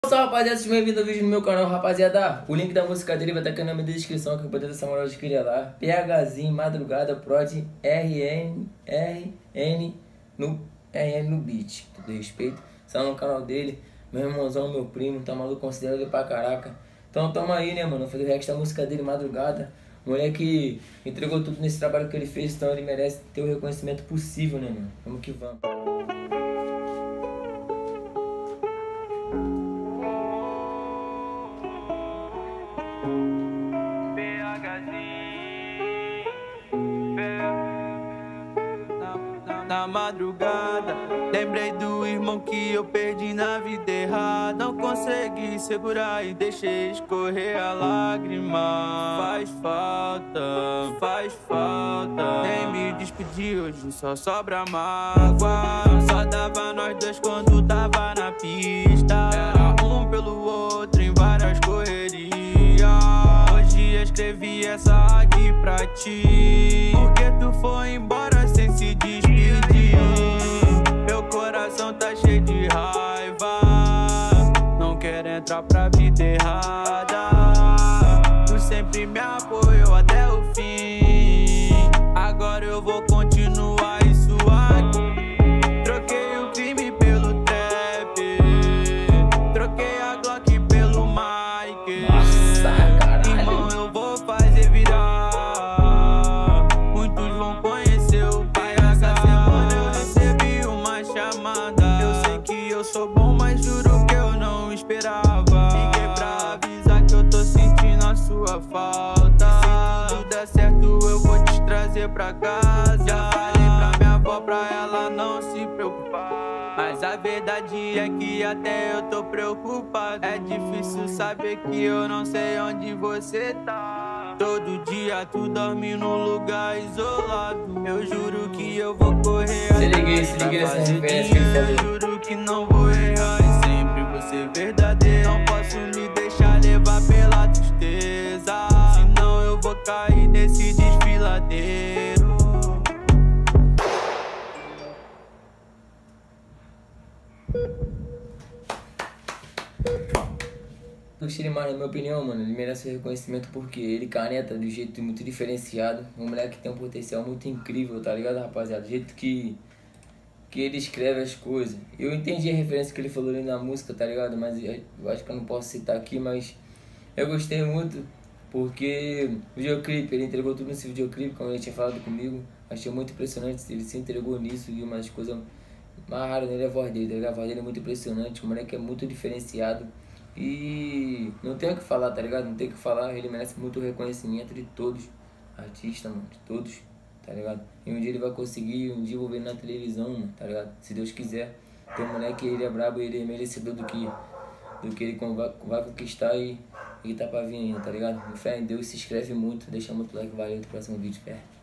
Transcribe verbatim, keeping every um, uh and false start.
Salve, rapaziada, sejam bem-vindos ao vídeo no meu canal, rapaziada. O link da música dele vai estar aqui na minha descrição, que eu poder essa moral de criar lá. PHzinho, madrugada, prod, R N, R N no, R N no beat, com todo respeito. Está no canal dele, meu irmãozão, meu primo, tá maluco, considero ele pra caraca. Então tamo aí, né, mano, fazer o react da música dele, madrugada. Moleque entregou tudo nesse trabalho que ele fez, então ele merece ter o reconhecimento possível, né, mano. Vamos que vamos. Na madrugada, lembrei do irmão que eu perdi na vida errada. Não consegui segurar e deixei escorrer a lágrima. Faz falta, faz falta. Nem me despedi hoje, só sobra mágoa. Só dava nós dois quando tava na pista. Era um pelo outro em várias correrias. Hoje escrevi essa aqui pra ti, porque tu foi embora sem se despedir. Meu coração tá cheio de raiva, não quero entrar pra vida errada. Tu sempre me apoiou até o fim, agora eu vou continuar isso aqui. Troquei o crime pelo trap, troquei a Glock pelo Mike. Nossa, caralho. Irmão, eu vou fazer virar, muitos vão conhecer o pai. Essa semana eu recebi uma chamada. Eu sei que eu sou bom, mas juro que eu não esperava. Liguei pra avisar que eu tô sentindo a sua falta. Se tudo der certo eu vou te trazer pra casa. Já falei pra minha avó pra ela não se preocupar, mas a verdade é que até eu tô preocupado. É difícil saber que eu não sei onde você tá. Todo dia tu dorme num lugar isolado. Eu juro que eu vou correr. Se liga, se liga nessa referência que ele falou. Eu juro que não vou errar e sempre vou ser verdadeiro. Não posso me deixar levar pela tristeza, senão eu vou cair nesse desfiladeiro. Gostei demais, na minha opinião, mano. Ele merece reconhecimento porque ele caneta de um jeito muito diferenciado. Um moleque que tem um potencial muito incrível, tá ligado, rapaziada? Do jeito que, que ele escreve as coisas. Eu entendi a referência que ele falou ali na música, tá ligado? Mas eu acho que eu não posso citar aqui, mas eu gostei muito porque o videoclipe, ele entregou tudo nesse videoclipe, como ele tinha falado comigo. Achei muito impressionante, ele se entregou nisso e umas coisas mais raras nele é a voz dele, tá ligado? A voz dele é muito impressionante, o moleque é muito diferenciado. E não tem o que falar, tá ligado? Não tem o que falar, ele merece muito reconhecimento de todos, artistas, mano, de todos, tá ligado? E um dia ele vai conseguir, um dia eu vou ver na televisão, mano, tá ligado? Se Deus quiser. Tem um moleque, ele é brabo, ele é merecedor do que, do que ele vai, vai conquistar e, e tá pra vir ainda, tá ligado? Fé em Deus, se inscreve muito, deixa muito like, valeu, até o próximo vídeo, fé.